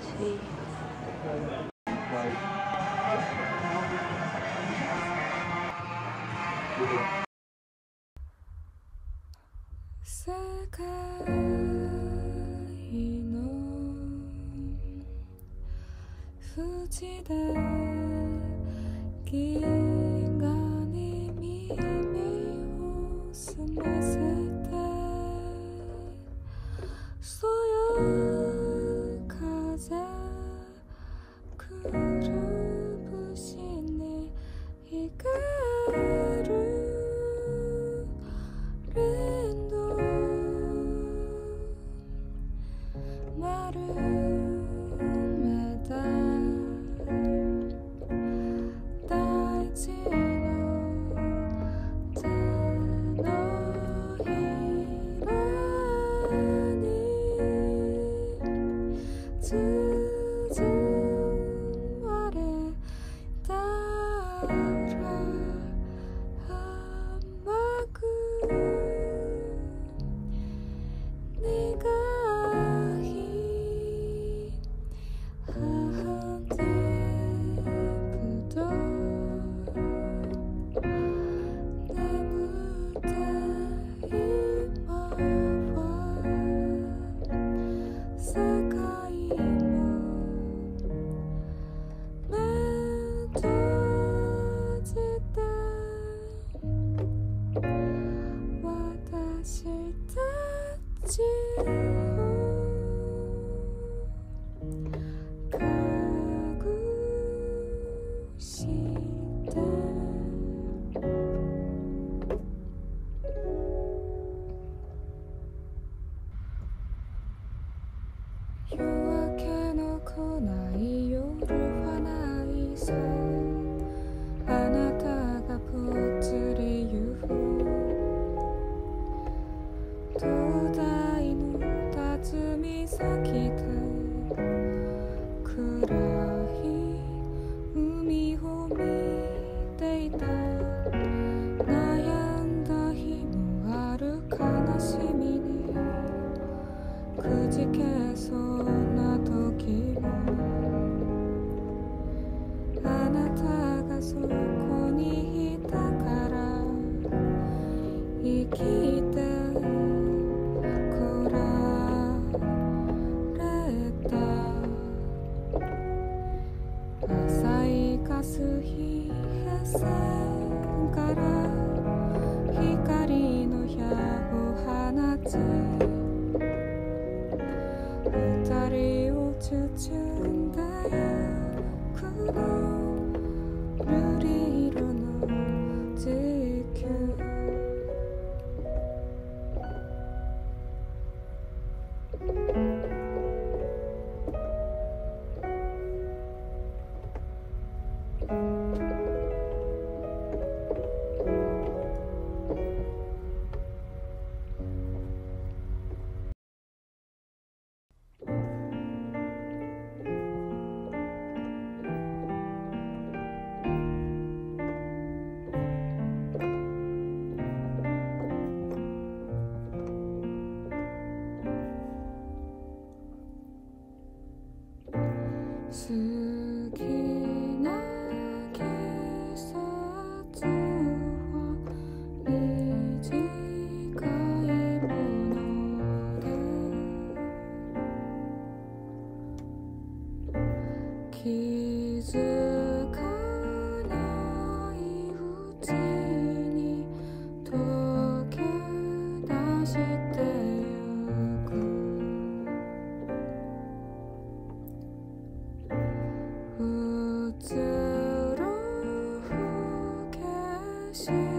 し世界の縁で銀河に耳を澄ませてそよ風くるぶしに光る連動丸めた大地の手のひらに包まれたら甘く苦いハンデブド眠って今は世界も目閉じて私たちを隠して夜明けの来ない夜はないさあなたがぽつりゆく灯台の辰岬で暗い海を見ていた悩んだ日もある悲しみにくじけそうな時もあなたがそこにいたから生きてこられた浅いかす冷え線から光の矢を放つ二人を包んでゆくの瑠璃色の地球好きな季節は短いもので気づかないうちに溶け出してゆくうつろふけし